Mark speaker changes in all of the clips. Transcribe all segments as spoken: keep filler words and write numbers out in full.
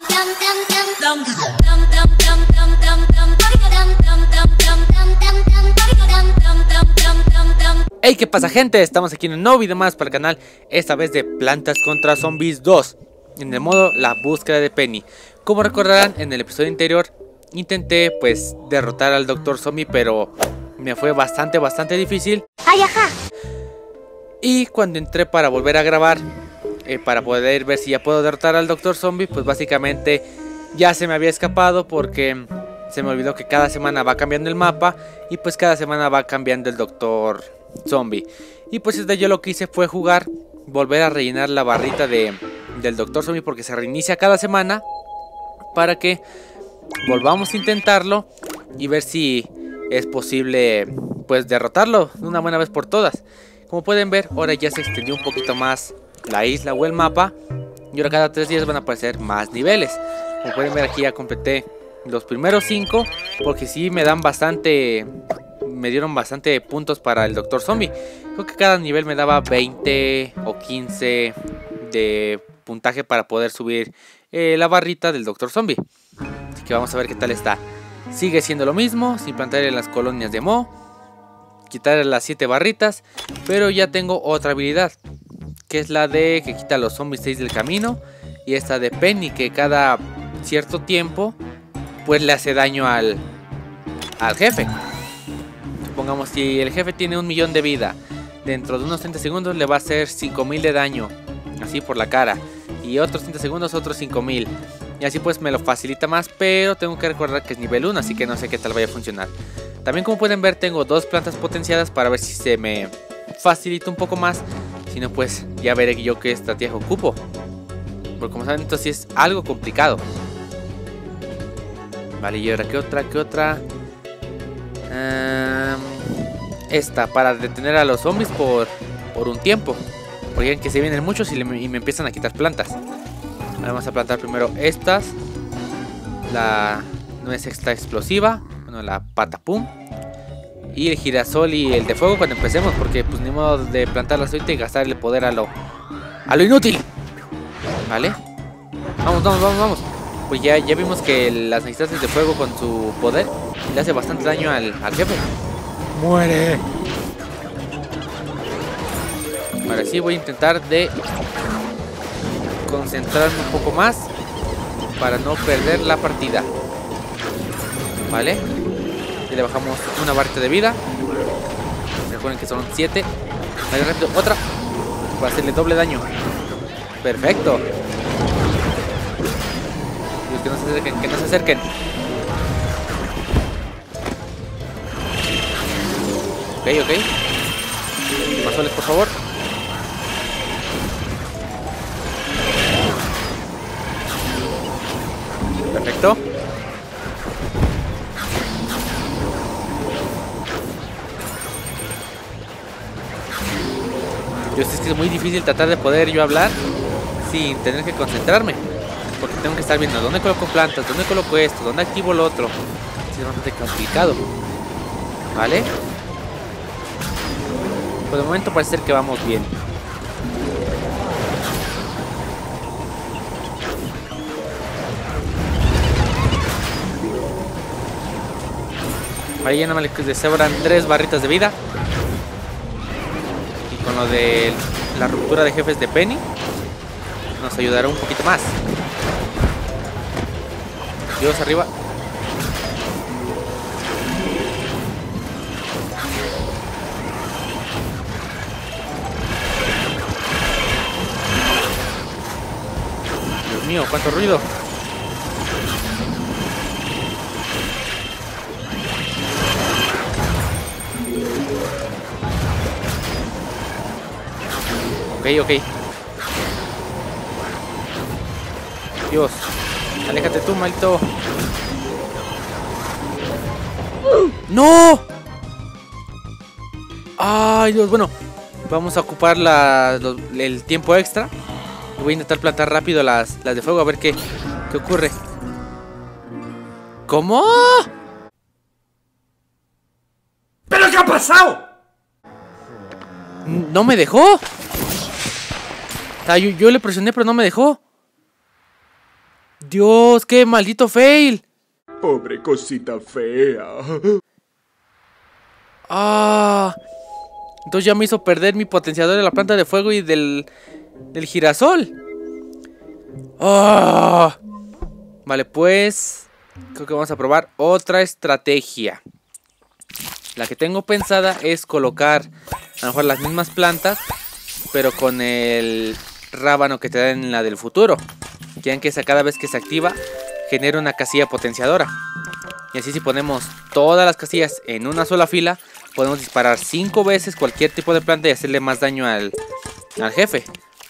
Speaker 1: Hey, ¿qué pasa, gente? Estamos aquí en un nuevo video más para el canal. Esta vez de Plantas contra Zombies dos, en el modo la búsqueda de Penny. Como recordarán, en el episodio anterior intenté pues derrotar al Doctor Zombie, pero me fue bastante bastante difícil.
Speaker 2: Ay, ajá.
Speaker 1: Y cuando entré para volver a grabar, eh, para poder ver si ya puedo derrotar al Doctor Zombie, pues básicamente ya se me había escapado, porque se me olvidó que cada semana va cambiando el mapa y pues cada semana va cambiando el Doctor Zombie. Y pues desde yo lo que hice fue jugar, volver a rellenar la barrita de, del Doctor Zombie, porque se reinicia cada semana, para que volvamos a intentarlo y ver si es posible pues derrotarlo de una buena vez por todas. Como pueden ver, ahora ya se extendió un poquito más la isla o el mapa, y ahora cada tres días van a aparecer más niveles. Como pueden ver, aquí ya completé los primeros cinco, porque sí me dan bastante, me dieron bastante puntos para el Doctor Zombie. Creo que cada nivel me daba veinte o quince de puntaje para poder subir eh, la barrita del Doctor Zombie. Así que vamos a ver qué tal está. Sigue siendo lo mismo, sin plantar en las colonias de Mo, quitar las siete barritas, pero ya tengo otra habilidad, que es la de que quita los zombies seis del camino, y esta de Penny, que cada cierto tiempo pues le hace daño al, al jefe. Supongamos, si el jefe tiene un millón de vida, dentro de unos treinta segundos le va a hacer cinco mil de daño, así por la cara, y otros treinta segundos otros cinco mil, y así pues me lo facilita más, pero tengo que recordar que es nivel uno, así que no sé qué tal vaya a funcionar. También, como pueden ver, tengo dos plantas potenciadas para ver si se me facilita un poco más. Si no, pues ya veré yo qué estrategia ocupo, porque como saben, esto sí es algo complicado. Vale, y ahora qué otra, qué otra um, esta, para detener a los zombies por, por un tiempo, porque ven que se vienen muchos y, le, y me empiezan a quitar plantas. Ahora vamos a plantar primero estas, la nuez extra explosiva, bueno, la patapum, y el girasol y el de fuego cuando empecemos, porque pues ni modo de plantarlas ahorita y gastar el poder a lo, a lo inútil. Vale, vamos, vamos, vamos, vamos. Pues ya, ya vimos que las instancias de fuego con su poder le hace bastante daño al, al jefe. ¡Muere! Ahora sí voy a intentar de concentrarme un poco más para no perder la partida. Vale, y le bajamos una barrita de vida. Recuerden que son siete. Vale, rápido, otra para hacerle doble daño. Perfecto. Dios, que no se acerquen, que no se acerquen. Ok, ok. Más soles, por favor. Perfecto. Dios, es que es muy difícil tratar de poder yo hablar sin tener que concentrarme, porque tengo que estar viendo dónde coloco plantas, dónde coloco esto, dónde activo lo otro. Es bastante complicado. Vale. Por el momento parece ser que vamos bien. Ahí ya nada más le sobran tres barritas de vida. Y con lo de la ruptura de jefes de Penny nos ayudará un poquito más. Dios, arriba. Dios mío, cuánto ruido. Ok, ok. Dios, aléjate tú, maldito. ¡No! Ay, Dios, bueno, vamos a ocupar la, los, el tiempo extra. Voy a intentar plantar rápido las, las de fuego, a ver qué, qué ocurre. ¿Cómo?
Speaker 3: ¿Pero qué ha pasado?
Speaker 1: ¿No me dejó? Ah, yo, yo le presioné, pero no me dejó. Dios, qué maldito fail.
Speaker 3: Pobre cosita fea.
Speaker 1: Ah, entonces ya me hizo perder mi potenciador de la planta de fuego y del, del girasol. Ah, vale, pues creo que vamos a probar otra estrategia. La que tengo pensada es colocar a lo mejor las mismas plantas, pero con el rábano que te dan en la del futuro. Quieren que esa, cada vez que se activa genera una casilla potenciadora. Y así, si ponemos todas las casillas en una sola fila, podemos disparar cinco veces cualquier tipo de planta y hacerle más daño al, al jefe.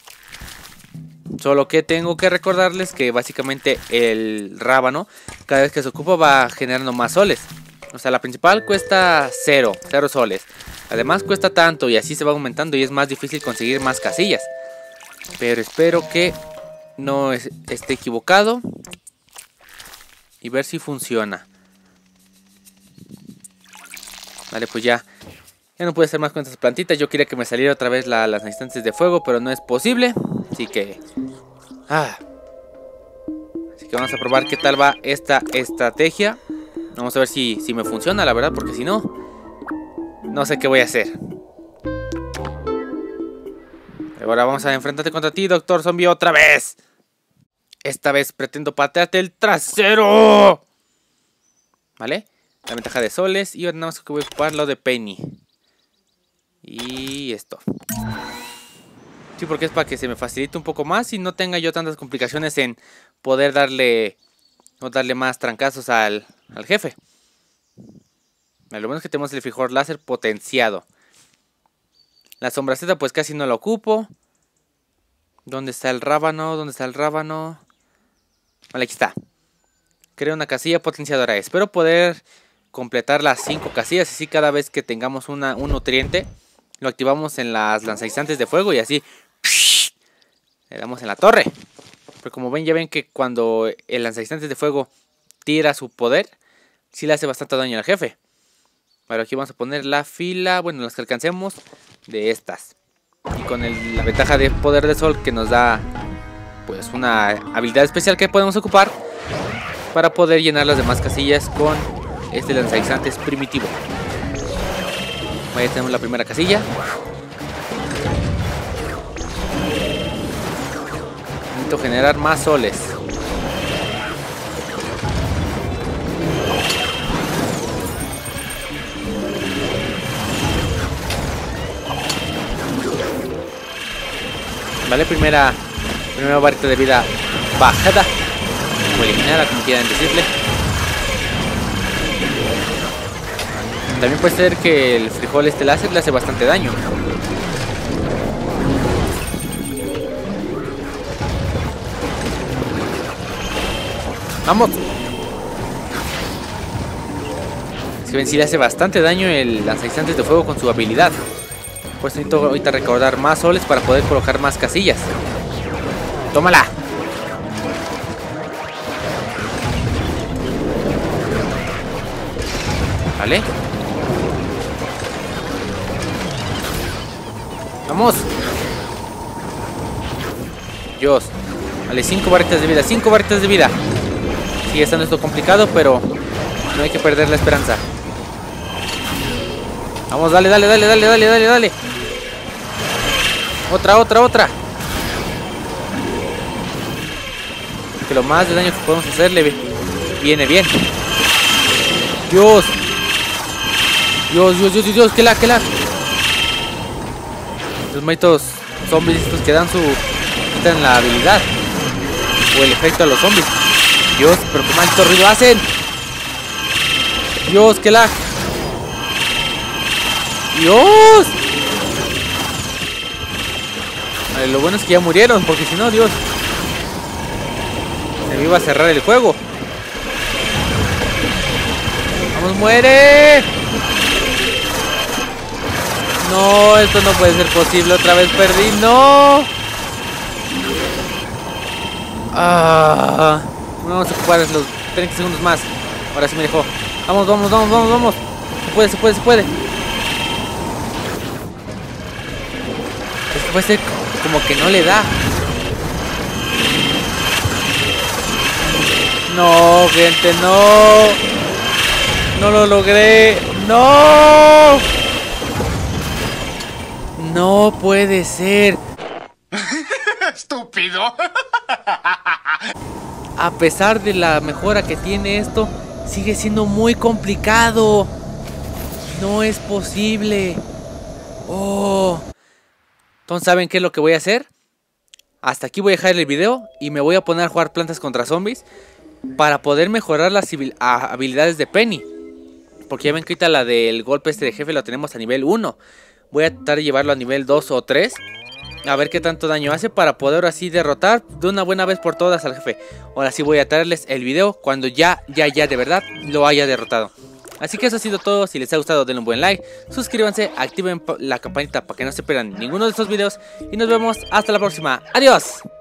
Speaker 1: Solo que tengo que recordarles que básicamente el rábano, cada vez que se ocupa, va generando más soles. O sea, la principal cuesta cero, cero soles. Además cuesta tanto y así se va aumentando y es más difícil conseguir más casillas. Pero espero que no es, esté equivocado. Y ver si funciona. Vale, pues ya. Ya no pude hacer más con estas plantitas. Yo quería que me saliera otra vez la, las instantes de fuego, pero no es posible. Así que... Ah. Así que vamos a probar qué tal va esta estrategia. Vamos a ver si, si me funciona, la verdad, porque si no, no sé qué voy a hacer. Ahora vamos a enfrentarte contra ti, Doctor Zombie, otra vez. Esta vez pretendo patearte el trasero. ¿Vale? La ventaja de soles. Y ahora nada más que voy a ocupar lo de Penny. Y esto. Sí, porque es para que se me facilite un poco más y no tenga yo tantas complicaciones en poder darle... O darle más trancazos al, al jefe. Lo bueno es que tenemos el frijol láser potenciado. La sombraceta pues casi no la ocupo. ¿Dónde está el rábano? ¿Dónde está el rábano? Vale, aquí está. Creo una casilla potenciadora. Espero poder completar las cinco casillas. Así cada vez que tengamos una, un nutriente, lo activamos en las lanzainstantes de fuego y así le damos en la torre. Pero como ven, ya ven que cuando el lanzainstantes de fuego tira su poder, sí le hace bastante daño al jefe. Bueno, aquí vamos a poner la fila, bueno, las que alcancemos de estas. Y con el, la ventaja de poder de sol que nos da pues una habilidad especial que podemos ocupar para poder llenar las demás casillas con este lanzainstantes primitivo. Ahí tenemos la primera casilla. Necesito generar más soles. Vale, primera primera barrita de vida bajada o eliminada, como quieran decirle. También puede ser que el frijol este láser le hace bastante daño. ¡Vamos! Es que ven, si le hace bastante daño el lanzainstantes de fuego con su habilidad. Pues necesito ahorita recaudar más soles para poder colocar más casillas. ¡Tómala! ¿Vale? ¡Vamos! Dios. Vale, cinco barritas de vida, cinco barritas de vida. Sigue estando esto complicado, pero no hay que perder la esperanza. Vamos, dale, dale, dale, dale, dale, dale, dale. Otra, otra, otra. Que lo más de daño que podemos hacerle viene bien. Dios. Dios, Dios, Dios, Dios, que lag, que lag. Los malditos zombies estos que dan su... quitan la habilidad o el efecto a los zombies. Dios, pero qué maldito ruido hacen. Dios, que lag. Dios. Vale, lo bueno es que ya murieron, porque si no, Dios, se me iba a cerrar el juego. Vamos, muere. No, esto no puede ser posible. Otra vez perdí. No. Ah, vamos a ocupar los treinta segundos más. Ahora sí me dejó. Vamos, vamos, vamos, vamos, vamos. Se puede, se puede, se puede. Es que puede ser como que no le da. No, gente, no. No lo logré. No. No puede ser.
Speaker 2: Estúpido.
Speaker 1: A pesar de la mejora que tiene esto, sigue siendo muy complicado. No es posible. Oh. Entonces, ¿saben qué es lo que voy a hacer? Hasta aquí voy a dejar el video y me voy a poner a jugar Plantas contra Zombies para poder mejorar las habilidades de Penny. Porque ya ven que ahorita la del golpe este de jefe lo tenemos a nivel uno. Voy a tratar de llevarlo a nivel dos o tres. A ver qué tanto daño hace para poder así derrotar de una buena vez por todas al jefe. Ahora sí voy a traerles el video cuando ya, ya, ya de verdad lo haya derrotado. Así que eso ha sido todo. Si les ha gustado denle un buen like, suscríbanse, activen la campanita para que no se pierdan ninguno de estos videos. Y nos vemos hasta la próxima. ¡Adiós!